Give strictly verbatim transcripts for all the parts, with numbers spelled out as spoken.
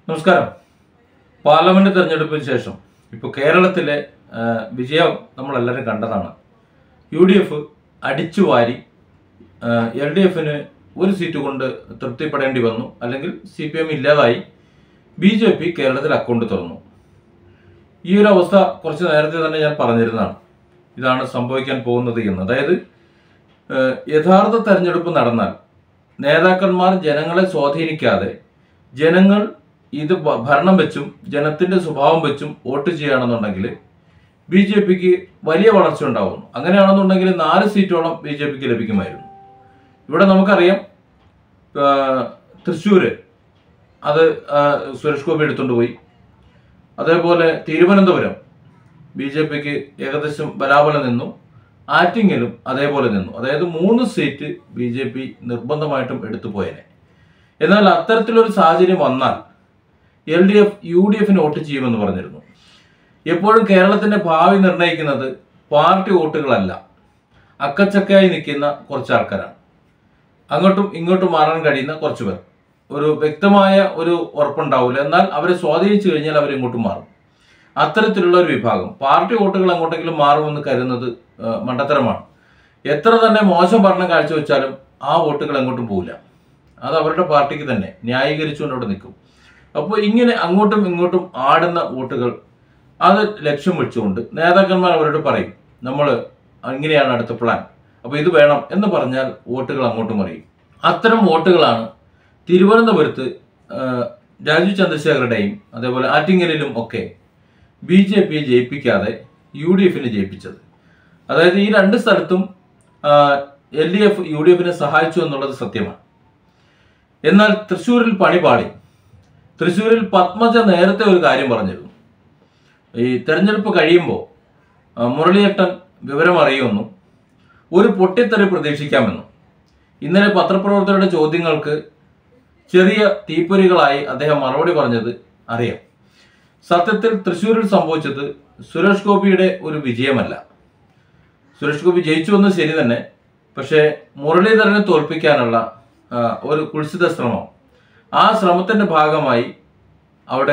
നമസ്കാരം. പാർലമെന്റ് തെരഞ്ഞെടുപ്പിന് ശേഷം ഇപ്പോൾ കേരളത്തിലെ വിജയം നമ്മളെല്ലാവരും കണ്ടതാണ്. യു ഡി എഫ് അടിച്ചുവാരി എൽ ഡി എഫിന് ഒരു സീറ്റ് കൊണ്ട് തൃപ്തിപ്പെടേണ്ടി വന്നു, അല്ലെങ്കിൽ സി പി എം ഇല്ലാതായി. ബി ജെ പി കേരളത്തിൽ അക്കൗണ്ട് തുറന്നു. ഈ ഒരു അവസ്ഥ കുറച്ച് നേരത്തെ തന്നെ ഞാൻ പറഞ്ഞിരുന്നതാണ്. ഇതാണ് സംഭവിക്കാൻ പോകുന്നത് എന്ന്. അതായത് യഥാർത്ഥ തെരഞ്ഞെടുപ്പ് നടന്നാൽ നേതാക്കന്മാർ ജനങ്ങളെ സ്വാധീനിക്കാതെ ജനങ്ങൾ ഇത് ഭരണം വെച്ചും ജനത്തിന്റെ സ്വഭാവം വെച്ചും വോട്ട് ചെയ്യുകയാണെന്നുണ്ടെങ്കിൽ ബി ജെ പിക്ക് വലിയ വളർച്ച ഉണ്ടാവുന്നു. അങ്ങനെയാണെന്നുണ്ടെങ്കിൽ നാല് സീറ്റോളം ബി ജെ പിക്ക് ലഭിക്കുമായിരുന്നു. ഇവിടെ നമുക്കറിയാം, തൃശ്ശൂര് അത് സുരേഷ് ഗോപി എടുത്തുകൊണ്ട് പോയി. അതേപോലെ തിരുവനന്തപുരം ബി ജെ പിക്ക് ഏകദേശം ബലാബലം നിന്നു. ആറ്റിങ്ങലും അതേപോലെ നിന്നു. അതായത് മൂന്ന് സീറ്റ് ബി ജെ പി നിർബന്ധമായിട്ടും എടുത്തു പോയേനെ. എന്നാൽ അത്തരത്തിലൊരു സാഹചര്യം വന്നാൽ L D F U D എഫിന് വോട്ട് ചെയ്യുമെന്ന് പറഞ്ഞിരുന്നു. എപ്പോഴും കേരളത്തിന്റെ ഭാവി നിർണ്ണയിക്കുന്നത് പാർട്ടി വോട്ടുകളല്ല, അക്കച്ചക്കയായി നിൽക്കുന്ന കുറച്ച് ആൾക്കാരാണ്. അങ്ങോട്ടും ഇങ്ങോട്ടും മാറാൻ കഴിയുന്ന കുറച്ചു പേർ. ഒരു വ്യക്തമായ ഒരു ഉറപ്പുണ്ടാവില്ല, എന്നാൽ അവരെ സ്വാധീനിച്ചു കഴിഞ്ഞാൽ അവർ ഇങ്ങോട്ടും മാറും. അത്തരത്തിലുള്ള ഒരു വിഭാഗം പാർട്ടി വോട്ടുകൾ അങ്ങോട്ടെങ്കിലും മാറുമെന്ന് കരുതുന്നത് മണ്ടത്തരമാണ്. എത്ര തന്നെ മോശം ഭരണം കാഴ്ചവെച്ചാലും ആ വോട്ടുകൾ എങ്ങോട്ടും പോവില്ല. അത് അവരുടെ പാർട്ടിക്ക് തന്നെ ന്യായീകരിച്ചുകൊണ്ട് അവിടെ നിൽക്കും. അപ്പോൾ ഇങ്ങനെ അങ്ങോട്ടും ഇങ്ങോട്ടും ആടുന്ന വോട്ടുകൾ അത് ലക്ഷ്യം വെച്ചുകൊണ്ട് നേതാക്കന്മാർ അവരോട് പറയും, നമ്മൾ ഇങ്ങനെയാണ് അടുത്ത പ്ലാൻ, അപ്പോൾ ഇത് വേണം എന്ന് പറഞ്ഞാൽ വോട്ടുകൾ അങ്ങോട്ടും മറിയും. അത്തരം വോട്ടുകളാണ് തിരുവനന്തപുരത്ത് രാജീവ് ചന്ദ്രശേഖരുടെയും അതേപോലെ ആറ്റിങ്ങലിലും ഒക്കെ ബി ജെ പിയെ ജയിപ്പിക്കാതെ യു ഡി എഫിനെ ജയിപ്പിച്ചത്. അതായത് ഈ രണ്ട് സ്ഥലത്തും L D F U D എഫിനെ സഹായിച്ചു എന്നുള്ളത് സത്യമാണ്. എന്നാൽ തൃശ്ശൂരിൽ പണിപാളി. തൃശ്ശൂരിൽ പത്മജ നേരത്തെ ഒരു കാര്യം പറഞ്ഞിരുന്നു. ഈ തെരഞ്ഞെടുപ്പ് കഴിയുമ്പോൾ മുരളിയേട്ടൻ വിവരം അറിയുമെന്നും ഒരു പൊട്ടിത്തെറി പ്രതീക്ഷിക്കാമെന്നും. ഇന്നലെ പത്രപ്രവർത്തകരുടെ ചോദ്യങ്ങൾക്ക് ചെറിയ തീപ്പൊരികളായി അദ്ദേഹം മറുപടി പറഞ്ഞത് അറിയാം. സത്യത്തിൽ തൃശ്ശൂരിൽ സംഭവിച്ചത് സുരേഷ് ഗോപിയുടെ ഒരു വിജയമല്ല. സുരേഷ് ഗോപി ജയിച്ചു എന്ന് ശരി തന്നെ, പക്ഷേ മുരളീധരനെ തോൽപ്പിക്കാനുള്ള ഒരു കുൽസിത ശ്രമം, ആ ശ്രമത്തിന്റെ ഭാഗമായി അവിടെ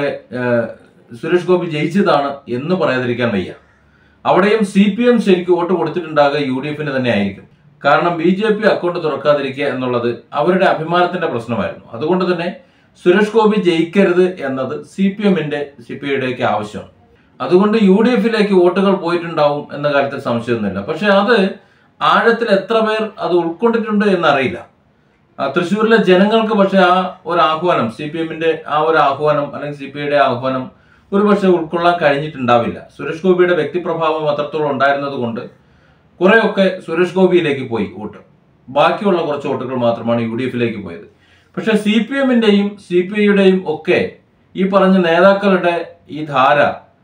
സുരേഷ് ഗോപി ജയിച്ചതാണ് എന്ന് പറയാതിരിക്കാൻ വയ്യ. അവിടെയും സി പി എം ശരിക്കും വോട്ട് കൊടുത്തിട്ടുണ്ടാകുക യു ഡി എഫിന് തന്നെ ആയിരിക്കും. കാരണം ബി ജെ പി അക്കൗണ്ട് തുറക്കാതിരിക്കുക എന്നുള്ളത് അവരുടെ അഭിമാനത്തിന്റെ പ്രശ്നമായിരുന്നു. അതുകൊണ്ട് തന്നെ സുരേഷ് ഗോപി ജയിക്കരുത് എന്നത് സി പി എമ്മിന്റെ സി പി ഐയുടെയൊക്കെ ആവശ്യമാണ്. അതുകൊണ്ട് യു ഡി എഫിലേക്ക് വോട്ടുകൾ പോയിട്ടുണ്ടാവും എന്ന കാര്യത്തിൽ സംശയമൊന്നുമില്ല. പക്ഷെ അത് ആഴത്തിൽ എത്ര പേർ അത് ഉൾക്കൊണ്ടിട്ടുണ്ട് എന്നറിയില്ല. തൃശ്ശൂരിലെ ജനങ്ങൾക്ക് പക്ഷെ ആ ഒരു ആഹ്വാനം, സി പി എമ്മിന്റെ ആ ഒരു ആഹ്വാനം അല്ലെങ്കിൽ സി പി ഐയുടെ ആഹ്വാനം ഒരു പക്ഷെ ഉൾക്കൊള്ളാൻ കഴിഞ്ഞിട്ടുണ്ടാവില്ല. സുരേഷ് ഗോപിയുടെ വ്യക്തിപ്രഭാവം അത്രത്തോളം ഉണ്ടായിരുന്നത് കൊണ്ട് കുറെയൊക്കെ സുരേഷ് ഗോപിയിലേക്ക് പോയി വോട്ട്. ബാക്കിയുള്ള കുറച്ച് വോട്ടുകൾ മാത്രമാണ് യു ഡി എഫിലേക്ക് പോയത്. പക്ഷെ സി പി എമ്മിന്റെയും സി പി ഐയുടെയും ഒക്കെ ഈ പറഞ്ഞ നേതാക്കളുടെ ഈ ധാര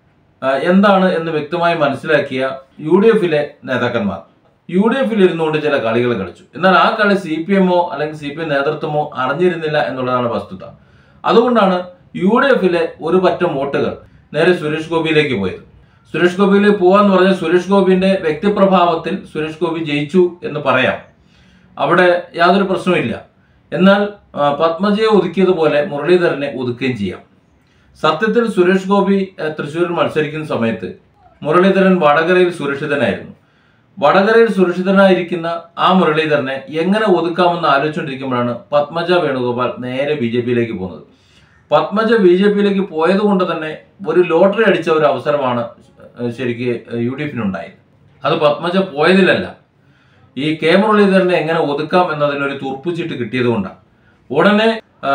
എന്താണ് എന്ന് വ്യക്തമായി മനസ്സിലാക്കിയ യു ഡി എഫിലെ നേതാക്കന്മാർ യു ഡി എഫിൽ ഇരുന്നുകൊണ്ട് ചില കളികൾ കളിച്ചു. എന്നാൽ ആ കളി സി പി എമ്മോ അല്ലെങ്കിൽ സി പി എം നേതൃത്വമോ അറിഞ്ഞിരുന്നില്ല എന്നുള്ളതാണ് വസ്തുത. അതുകൊണ്ടാണ് യു ഡി എഫിലെ ഒരു പറ്റം വോട്ടുകൾ നേരെ സുരേഷ് ഗോപിയിലേക്ക് പോയത്. സുരേഷ് ഗോപിയിലേക്ക് പോവാന്ന് പറഞ്ഞാൽ സുരേഷ് ഗോപിന്റെ വ്യക്തിപ്രഭാവത്തിൽ സുരേഷ് ഗോപി ജയിച്ചു എന്ന് പറയാം, അവിടെ യാതൊരു പ്രശ്നവുമില്ല. എന്നാൽ പത്മജയെ ഒതുക്കിയതുപോലെ മുരളീധരനെ ഒതുക്കുകയും ചെയ്യാം. സത്യത്തിൽ സുരേഷ് ഗോപി തൃശ്ശൂരിൽ മത്സരിക്കുന്ന സമയത്ത് മുരളീധരൻ വടകരയിൽ സുരക്ഷിതനായിരുന്നു. വടകരയിൽ സുരക്ഷിതനായിരിക്കുന്ന ആ മുരളീധരനെ എങ്ങനെ ഒതുക്കാമെന്ന് ആലോചിച്ചുകൊണ്ടിരിക്കുമ്പോഴാണ് പത്മജ വേണുഗോപാൽ നേരെ ബി ജെ പിയിലേക്ക് പോകുന്നത്. പത്മജ ബി ജെ പിയിലേക്ക് പോയത് കൊണ്ട് തന്നെ ഒരു ലോട്ടറി അടിച്ച ഒരു അവസരമാണ് ശരിക്ക് യു ഡി എഫിനുണ്ടായത്. അത് പത്മജ പോയതിലല്ല, ഈ കെ മുരളീധരനെ എങ്ങനെ ഒതുക്കാം എന്നതിനൊരു തുറപ്പുചീട്ട് കിട്ടിയത് കൊണ്ടാണ്. ഉടനെ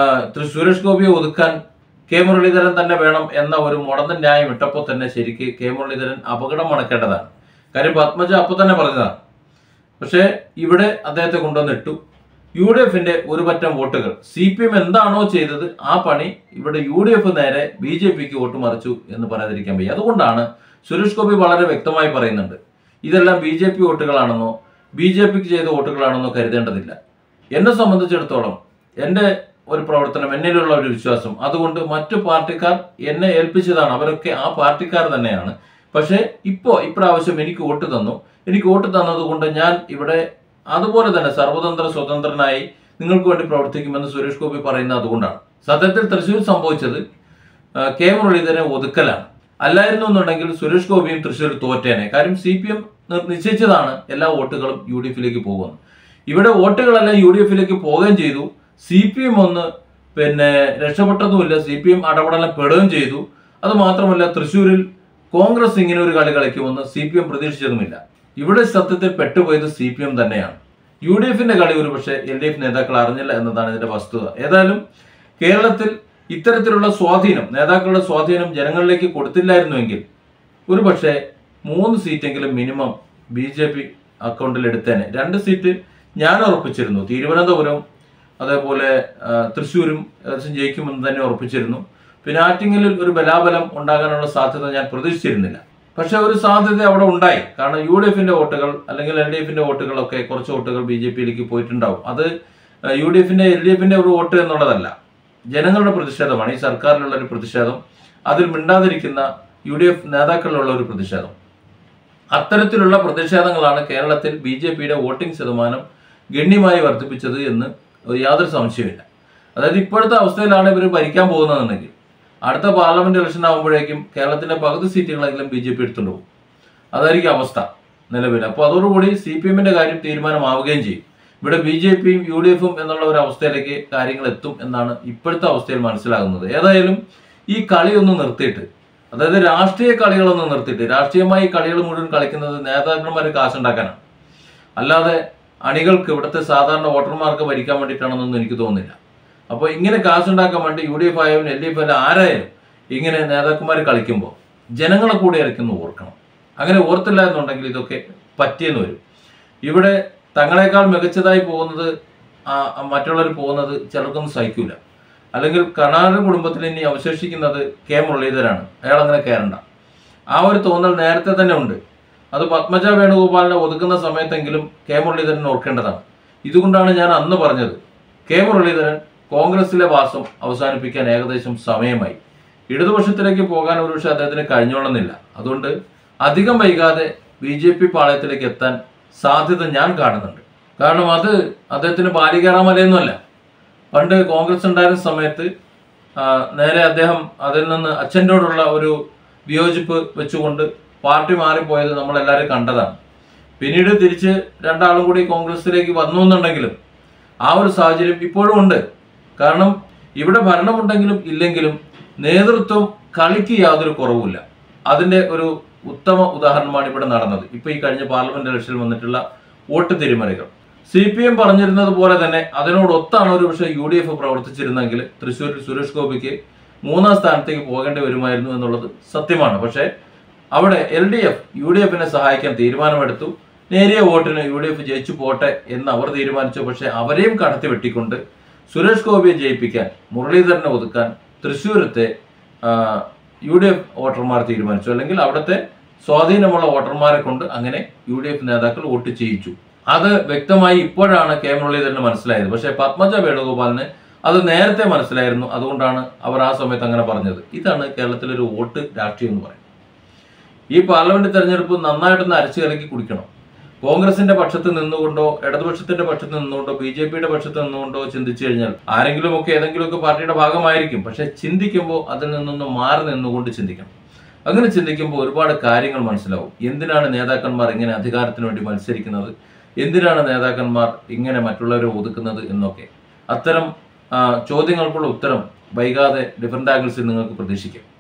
സുരേഷ് ഗോപിയെ ഒതുക്കാൻ കെ മുരളീധരൻ തന്നെ വേണം എന്ന ഒരു മുടന്തൻ ന്യായം ഇട്ടപ്പോൾ തന്നെ ശരിക്ക് കെ മുരളീധരൻ അപകടം മണക്കേണ്ടതാണ്. കാര്യം പത്മജ അപ്പൊ തന്നെ പറഞ്ഞതാണ്. പക്ഷെ ഇവിടെ അദ്ദേഹത്തെ കൊണ്ടുവന്നിട്ടു. യു ഡി എഫിന്റെ ഒരു പറ്റം വോട്ടുകൾ സി പി എം എന്താണോ ചെയ്തത് ആ പണി ഇവിടെ യു ഡി എഫ് നേരെ ബി ജെ പിക്ക് വോട്ട് മറിച്ചു എന്ന് പറയാതിരിക്കാൻ വയ്യ. അതുകൊണ്ടാണ് സുരേഷ് ഗോപി വളരെ വ്യക്തമായി പറയുന്നുണ്ട്, ഇതെല്ലാം ബി ജെ പി വോട്ടുകളാണെന്നോ ബി ജെ പിക്ക് ചെയ്ത വോട്ടുകളാണെന്നോ കരുതേണ്ടതില്ല. എന്നെ സംബന്ധിച്ചിടത്തോളം എൻ്റെ ഒരു പ്രവർത്തനം, എന്നിലുള്ള ഒരു വിശ്വാസം, അതുകൊണ്ട് മറ്റു പാർട്ടിക്കാർ എന്നെ ഏൽപ്പിച്ചതാണ്, അവരൊക്കെ ആ പാർട്ടിക്കാർ തന്നെയാണ്. പക്ഷെ ഇപ്പോ ഇപ്രാവശ്യം എനിക്ക് വോട്ട് തന്നു. എനിക്ക് വോട്ട് തന്നത് കൊണ്ട് ഞാൻ ഇവിടെ അതുപോലെ തന്നെ സർവതന്ത്ര സ്വതന്ത്രനായി നിങ്ങൾക്ക് വേണ്ടി പ്രവർത്തിക്കുമെന്ന് സുരേഷ് ഗോപി പറയുന്നത് അതുകൊണ്ടാണ്. സത്യത്തിൽ തൃശ്ശൂർ സംഭവിച്ചത് കെ മുരളീധരനെ ഒതുക്കലാണ്. അല്ലായിരുന്നു എന്നുണ്ടെങ്കിൽ സുരേഷ് ഗോപിയും തൃശ്ശൂർ തോറ്റേനെ. കാര്യം സി പി എം നിശ്ചയിച്ചതാണ് എല്ലാ വോട്ടുകളും യു ഡി എഫിലേക്ക് പോകുന്നത്. ഇവിടെ വോട്ടുകളെല്ലാം യു ഡി എഫിലേക്ക് പോവുകയും ചെയ്തു. സി പി എം ഒന്ന് പിന്നെ രക്ഷപ്പെട്ടതുമില്ല, സി പി എം അടപടലം പെടുകയും ചെയ്തു. അത് മാത്രമല്ല, തൃശ്ശൂരിൽ കോൺഗ്രസ് ഇങ്ങനെ ഒരു കളി കളിക്കുമെന്ന് സി പി എം പ്രതീക്ഷിച്ചതുമില്ല. ഇവിടെ സത്യത്തിൽ പെട്ടുപോയത് സി പി എം തന്നെയാണ്. യു ഡി എഫിന്റെ കളി ഒരു പക്ഷേ എൽ ഡി എഫ് നേതാക്കൾ അറിഞ്ഞില്ല എന്നതാണ് ഇതിന്റെ വസ്തുത. ഏതായാലും കേരളത്തിൽ ഇത്തരത്തിലുള്ള സ്വാധീനം, നേതാക്കളുടെ സ്വാധീനം ജനങ്ങളിലേക്ക് കൊടുത്തില്ലായിരുന്നുവെങ്കിൽ ഒരു പക്ഷേ മൂന്ന് സീറ്റെങ്കിലും മിനിമം ബി ജെ പി അക്കൗണ്ടിൽ എടുത്തേനെ. രണ്ട് സീറ്റ് ഞാൻ ഉറപ്പിച്ചിരുന്നു. തിരുവനന്തപുരം അതേപോലെ തൃശ്ശൂരും ഏകദേശം ജയിക്കുമെന്ന് തന്നെ ഉറപ്പിച്ചിരുന്നു. പിന്നെ ആറ്റിങ്ങലിൽ ഒരു ബലാബലം ഉണ്ടാകാനുള്ള സാധ്യത ഞാൻ പ്രതീക്ഷിച്ചിരുന്നില്ല. പക്ഷെ ഒരു സാധ്യത അവിടെ ഉണ്ടായി. കാരണം യു ഡി എഫിന്റെ വോട്ടുകൾ അല്ലെങ്കിൽ എൽ ഡി എഫിന്റെ വോട്ടുകളൊക്കെ കുറച്ച് വോട്ടുകൾ ബി ജെ പിയിലേക്ക് പോയിട്ടുണ്ടാവും. അത് യു ഡി എഫിന്റെ എൽ ഡി എഫിന്റെ ഒരു വോട്ട് എന്നുള്ളതല്ല, ജനങ്ങളുടെ പ്രതിഷേധമാണ്. ഈ സർക്കാരിലുള്ള ഒരു പ്രതിഷേധം, അതിൽ മിണ്ടാതിരിക്കുന്ന യു ഡി എഫ് നേതാക്കളിലുള്ള ഒരു പ്രതിഷേധം. അത്തരത്തിലുള്ള പ്രതിഷേധങ്ങളാണ് കേരളത്തിൽ ബി ജെ പിയുടെ വോട്ടിംഗ് ശതമാനം ഗണ്യമായി വർദ്ധിപ്പിച്ചത് എന്ന് യാതൊരു സംശയമില്ല. അതായത് ഇപ്പോഴത്തെ അവസ്ഥയിലാണ് ഇവർ ഭരിക്കാൻ പോകുന്നതെന്നുണ്ടെങ്കിൽ അടുത്ത പാർലമെന്റ് ഇലക്ഷൻ ആകുമ്പോഴേക്കും കേരളത്തിന്റെ പകുതി സീറ്റുകളെങ്കിലും ബി ജെ പി എടുത്തുകൊണ്ട് പോകും. അതായിരിക്കും അവസ്ഥ നിലവിൽ. അപ്പോൾ അതോടുകൂടി സി പി എമ്മിന്റെ കാര്യം തീരുമാനമാവുകയും ചെയ്യും. ഇവിടെ ബി ജെ പിയും യു ഡി എഫും എന്നുള്ള ഒരു അവസ്ഥയിലേക്ക് കാര്യങ്ങൾ എത്തും എന്നാണ് ഇപ്പോഴത്തെ അവസ്ഥയിൽ മനസ്സിലാകുന്നത്. ഏതായാലും ഈ കളി ഒന്ന് നിർത്തിയിട്ട്, അതായത് രാഷ്ട്രീയ കളികളൊന്ന് നിർത്തിയിട്ട്, രാഷ്ട്രീയമായി കളികൾ മുഴുവൻ കളിക്കുന്നത് നേതാക്കന്മാർ കാശുണ്ടാക്കാനാണ്. അല്ലാതെ അണികൾക്ക്, ഇവിടുത്തെ സാധാരണ വോട്ടർമാർക്ക് ഭരിക്കാൻ വേണ്ടിയിട്ടാണെന്നൊന്നും എനിക്ക് തോന്നുന്നില്ല. അപ്പോൾ ഇങ്ങനെ കാശുണ്ടാക്കാൻ വേണ്ടി യു ഡി എഫ് ആയാലും എൽ ഡി എഫ് ആയാലും ആരായാലും ഇങ്ങനെ നേതാക്കന്മാർ കളിക്കുമ്പോൾ ജനങ്ങളെ കൂടി ഇറക്കുന്നു ഓർക്കണം. അങ്ങനെ ഓർത്തില്ല എന്നുണ്ടെങ്കിൽ ഇതൊക്കെ പറ്റിയെന്ന് വരും. ഇവിടെ തങ്ങളെക്കാൾ മികച്ചതായി പോകുന്നത് മറ്റുള്ളവർ പോകുന്നത് ചിലർക്കൊന്നും സഹിക്കില്ല. അല്ലെങ്കിൽ കർണാടക കുടുംബത്തിൽ ഇനി അവശേഷിക്കുന്നത് കെ മുരളീധരാണ്, അയാൾ അങ്ങനെ കയറണ്ട. ആ ഒരു തോന്നൽ നേരത്തെ തന്നെ ഉണ്ട്. അത് പത്മജ വേണുഗോപാലിനെ ഒതുക്കുന്ന സമയത്തെങ്കിലും കെ മുരളീധരൻ ഓർക്കേണ്ടതാണ്. ഇതുകൊണ്ടാണ് ഞാൻ അന്ന് പറഞ്ഞത് കെ മുരളീധരൻ കോൺഗ്രസിലെ വാസം അവസാനിപ്പിക്കാൻ ഏകദേശം സമയമായി. ഇടതുപക്ഷത്തിലേക്ക് പോകാൻ ഒരുപക്ഷെ അദ്ദേഹത്തിന് കഴിഞ്ഞോളുന്നില്ല. അതുകൊണ്ട് അധികം വൈകാതെ ബി ജെ പി പാളയത്തിലേക്ക് എത്താൻ സാധ്യത ഞാൻ കാണുന്നുണ്ട്. കാരണം അത് അദ്ദേഹത്തിന് ബാലികേറാമലയൊന്നുമല്ല. പണ്ട് കോൺഗ്രസ് ഉണ്ടായിരുന്ന സമയത്ത് നേരെ അദ്ദേഹം അതിൽ നിന്ന് അച്ഛനോടുള്ള ഒരു വിയോജിപ്പ് വെച്ചുകൊണ്ട് പാർട്ടി മാറിപ്പോയത് നമ്മളെല്ലാവരും കണ്ടതാണ്. പിന്നീട് തിരിച്ച് രണ്ടാളും കൂടി കോൺഗ്രസിലേക്ക് വന്നു എന്നുണ്ടെങ്കിലും ആ ഒരു സാഹചര്യം ഇപ്പോഴും ഉണ്ട്. കാരണം ഇവിടെ ഭരണമുണ്ടെങ്കിലും ഇല്ലെങ്കിലും നേതൃത്വം കളിക്ക് യാതൊരു കുറവുമില്ല. അതിൻ്റെ ഒരു ഉത്തമ ഉദാഹരണമാണ് ഇവിടെ നടന്നത്. ഇപ്പോൾ ഈ കഴിഞ്ഞ പാർലമെന്റ് ഇലക്ഷനിൽ വന്നിട്ടുള്ള വോട്ട് തിരിമറികൾ. സി പി എം പറഞ്ഞിരുന്നത് പോലെ തന്നെ അതിനോടൊത്താണ് ഒരു പക്ഷേ യു ഡി എഫ് പ്രവർത്തിച്ചിരുന്നെങ്കിൽ തൃശ്ശൂരിൽ സുരേഷ് ഗോപിക്ക് മൂന്നാം സ്ഥാനത്തേക്ക് പോകേണ്ടി വരുമായിരുന്നു എന്നുള്ളത് സത്യമാണ്. പക്ഷേ അവിടെ L D F U D എഫിനെ സഹായിക്കാൻ തീരുമാനമെടുത്തു. നേരിയ വോട്ടിന് യു ഡി എഫ് ജയിച്ചു പോട്ടെ എന്ന് അവർ തീരുമാനിച്ചു. പക്ഷേ അവരെയും കടത്തി വെട്ടിക്കൊണ്ട് സുരേഷ് ഗോപിയെ ജയിപ്പിക്കാൻ, മുരളീധരനെ ഒതുക്കാൻ തൃശ്ശൂരത്തെ യു ഡി എഫ് വോട്ടർമാർ തീരുമാനിച്ചു. അല്ലെങ്കിൽ അവിടുത്തെ സ്വാധീനമുള്ള വോട്ടർമാരെ കൊണ്ട് അങ്ങനെ യു ഡി എഫ് നേതാക്കൾ വോട്ട് ചെയ്യിച്ചു. അത് വ്യക്തമായി ഇപ്പോഴാണ് കെ മുരളീധരന് മനസ്സിലായത്. പക്ഷേ പത്മജ വേണുഗോപാലിന് അത് നേരത്തെ മനസ്സിലായിരുന്നു. അതുകൊണ്ടാണ് അവർ ആ സമയത്ത് അങ്ങനെ പറഞ്ഞത്. ഇതാണ് കേരളത്തിലൊരു വോട്ട് രാഷ്ട്രീയം എന്ന് പറയുന്നത്. ഈ പാർലമെന്റ് തെരഞ്ഞെടുപ്പ് നന്നായിട്ടൊന്ന് അരച്ചു കലക്കി കുടിക്കണം. കോൺഗ്രസിന്റെ പക്ഷത്ത് നിന്നുകൊണ്ടോ ഇടതുപക്ഷത്തിന്റെ പക്ഷത്ത് നിന്നുകൊണ്ടോ ബി ജെ പിയുടെ പക്ഷത്ത് നിന്നുകൊണ്ടോ ചിന്തിച്ചു കഴിഞ്ഞാൽ ആരെങ്കിലുമൊക്കെ ഏതെങ്കിലുമൊക്കെ പാർട്ടിയുടെ ഭാഗമായിരിക്കും. പക്ഷെ ചിന്തിക്കുമ്പോൾ അതിൽ നിന്നൊന്ന് മാറി നിന്നുകൊണ്ട് ചിന്തിക്കണം. അങ്ങനെ ചിന്തിക്കുമ്പോൾ ഒരുപാട് കാര്യങ്ങൾ മനസ്സിലാവും. എന്തിനാണ് നേതാക്കന്മാർ ഇങ്ങനെ അധികാരത്തിന് വേണ്ടി മത്സരിക്കുന്നത്, എന്തിനാണ് നേതാക്കന്മാർ ഇങ്ങനെ മറ്റുള്ളവരെ ഒതുക്കുന്നത് എന്നൊക്കെ. അത്തരം ചോദ്യങ്ങൾക്കുള്ള ഉത്തരം വൈകാതെ ഡിഫറൻറ്റ് ആംഗിൾസിൽ നിങ്ങൾക്ക് പ്രതീക്ഷിക്കാം.